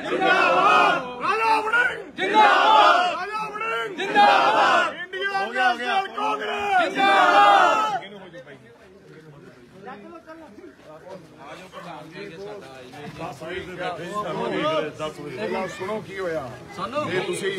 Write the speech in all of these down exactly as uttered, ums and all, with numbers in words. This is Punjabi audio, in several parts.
जिंदाबाद राजा वड़िंग जिंदाबाद राजा वड़िंग जिंदाबाद इंडिया नेशनल कांग्रेस जिंदाबाद सुनो की होया ये तुसी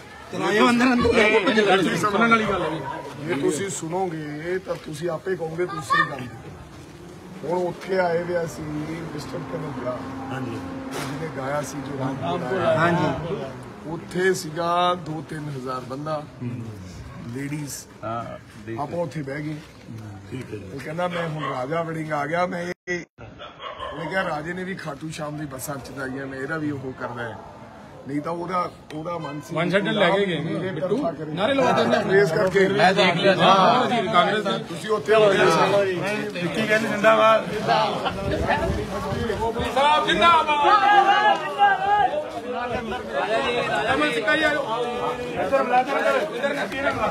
ਜੇ ਤੁਸੀਂ ਸੁਣੋਗੇ ਤਾਂ ਤੁਸੀਂ ਆਪੇ ਕਹੋਗੇ ਤੁਸੀਂ ਗੱਲ ਹੁਣ ਉੱਥੇ ਆਏ ਵੇ ਅਸੀਂ ਮਿਸਟਰ ਕਨਿਆ ਹਾਂਜੀ ਜਿਹਨੇ ਗਾਇਆ ਸੀ ਜੋ ਹਾਂਜੀ ਉੱਥੇ ਸੀਗਾ ਦੋ ਤਿੰਨ ਹਜ਼ਾਰ ਬੰਦਾ ਲੇਡੀਜ਼ ਆਪਾਂ ਉੱਥੇ ਬਹਿ ਗਏ ਠੀਕ ਹੈ ਉਹ ਕਹਿੰਦਾ ਮੈਂ ਹੁਣ ਰਾਜਾ ਵੜਿੰਗ ਆ ਗਿਆ ਮੈਂ ਉਹਨੇ ਕਿਹਾ ਰਾਜੇ ਨੇ ਵੀ ਖਾਟੂ ਸ਼ਾਮ ਦੀ ਬੱਸਾਂ ਚਲਾਈਆਂ ਮੈਂ ਇਹਦਾ ਵੀ ਉਹ ਕਰਦਾ ਹੈ नहीं तो ओदा ओदा मन से मन सेट लगे गए बिट्टू नारे लगा देने रेस करके मैं देख लिया हां जी कांग्रेस ਤੁਸੀਂ ਉੱਥੇ ਹੋ ਗਏ ਵਿੱਕੀ ਕਹਿੰਦੇ ਜਿੰਦਾਬਾਦ ਸਾਹਿਬ ਜਿੰਦਾਬਾਦ ਅਮਨ ਸਿੱਕਾ ਜੀ ਇੱਧਰ ਬੁਲਾ ਇੱਧਰ ਨੱਤੀ ਨਾ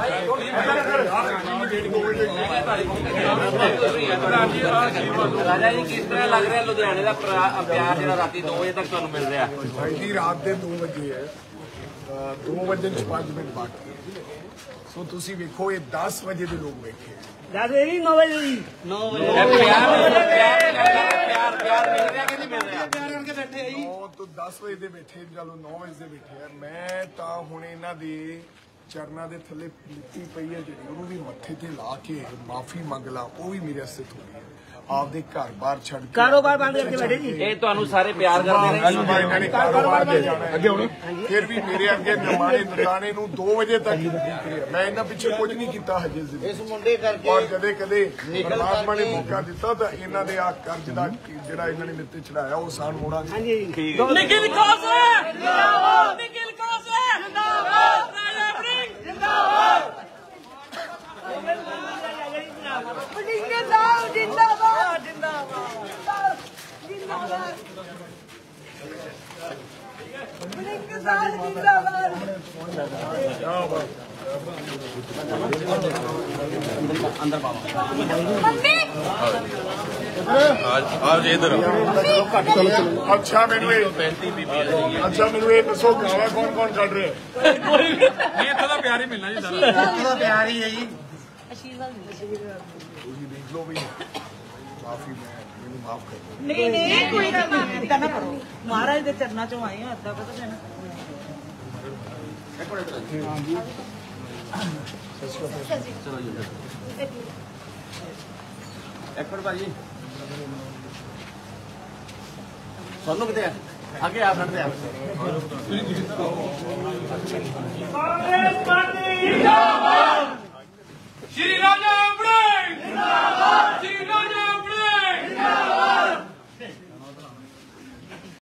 ਰਾਜਾ ਜੀ ਕਿਸ ਤਰ੍ਹਾਂ ਲੱਗ ਰਿਹਾ ਲੁਧਿਆਣੇ ਦਾ ਪਿਆਰ ਜਿਹੜਾ ਰਾਤੀ ਦੋ ਵਜੇ ਤੱਕ ਤੁਹਾਨੂੰ ਮਿਲ ਰਿਹਾ ਭਾਈ ਦੀ ਰਾਤ ਦੇ ਦੋ ਵਜੇ ਹੈ ਦੋ ਵਜੇ ਚ ਪੰਜ ਮਿੰਟ ਬਾਕੀ ਸੋ ਤੁਸੀਂ ਵੇਖੋ ਇਹ ਦਸ ਵਜੇ ਦੇ ਲੋਕ ਬੈਠੇ ਦਾਦੇ ਜੀ ਨੌ ਵਜੇ ਜੀ ਨੌ ਵਜੇ ਪਿਆਰ ਪਿਆਰ ਪਿਆਰ ਮਿਲ ਰਿਹਾ ਕਿ ਨਹੀਂ ਮਿਲ ਰਿਹਾ ਪਿਆਰ ਕਰਕੇ ਬੈਠੇ ਆ ਜੀ ਨੌ ਤੋਂ ਦਸ ਵਜੇ ਦੇ ਬੈਠੇ ਚਲੋ ਨੌ ਵਜੇ ਦੇ ਬੈਠੇ ਆ ਮੈਂ ਤਾਂ ਹੁਣ ਇਹਨਾਂ ਦੇ ਚਰਨਾਂ ਦੇ ਥੱਲੇ ਮਿੱਟੀ ਪਈ ਹੈ ਜਿਹੜੀ ਉਹਨੂੰ ਵੀ ਮੱਥੇ ਤੇ ਲਾ ਕੇ ਮਾਫੀ ਮੰਗ ਲਾ ਉਹ ਵੀ ਮੇਰੇ ਵਾਸਤੇ ਥੋੜੀ ਆਪਦੇ ਘਰ ਬਾਹਰ ਛੱਡ ਕੇ ਕਾਰੋਬਾਰ ਬੰਦ ਕਰਕੇ ਬੈਠੇ ਜੀ ਇਹ ਤੁਹਾਨੂੰ ਸਾਰੇ ਪਿਆਰ ਕਰਦੇ ਨੇ ਇਹਨਾਂ ਨੇ ਕਾਰੋਬਾਰ ਤੇ ਜਾਣਾ ਅੱਗੇ ਹੁਣ ਫਿਰ ਵੀ ਮੇਰੇ ਅੱਗੇ ਨਮਾਣੇ ਨਟਾਣੇ ਨੂੰ ਦੋ ਵਜੇ ਤੱਕ ਮੈਂ ਇਹਨਾਂ ਪਿੱਛੇ ਕੁਝ ਨਹੀਂ ਕੀਤਾ ਹਜੇ ਇਸ ਮੁੰਡੇ ਕਰਕੇ ਔਰ ਕਦੇ ਕਦੇ ਪਰਮਾਤਮਾ ਨੇ ਮੌਕਾ ਦਿੱਤਾ ਤਾਂ ਇਹਨਾਂ ਦੇ ਆ ਕਰਜ਼ ਦਾ ਜਿਹੜਾ ਇਹਨਾਂ ਨੇ ਮੇਰੇ ਤੇ ਚੜਾਇਆ ਉਹ ਸਾਨ ਮੋੜਾਂਗੇ ਹਾਂਜੀ ਠੀਕ ਹੈ ਨਿਖਿਲ ਖੋਸਲਾ ਜਿੰਦਾਬਾਦ ਨਿਖਿਲ ਖੋਸਲਾ ਜਿੰਦਾਬਾਦ ਰਾਜਾ ਵੜਿੰਗ ਜਿੰਦਾਬਾਦ ਜਿੰਦਾਬਾਦ ਜਿੰਦਾਬਾਦ ਜਿੰਦਾਬਾਦ ਜਿੰਦਾਬਾਦ ਅੰਦਰ ਪਾਵਾ आज इधर अच्छा मैनू अच्छा मैनू ये दसो गावा कौन कौन कट रहे कोई नहीं इतना तो प्यार ही मिलना जी सारा इतना प्यार ही है जी देख लो भी माफी मैनू माफ कर दो नहीं नहीं कोई गल ना करो महाराज दे चरना चों आए हो अद्दा पता देना ਚਲੋ ਜੀ ਇੱਕ ਮਿੰਟ ਭਾਜੀ ਸਾਨੂੰ ਕਿਤੇ ਅੱਗੇ ਆ ਫਰੰਟ ਤੇ ਆ ਕਾਂਗਰਸ ਪਾਰਟੀ ਜਿੰਦਾਬਾਦ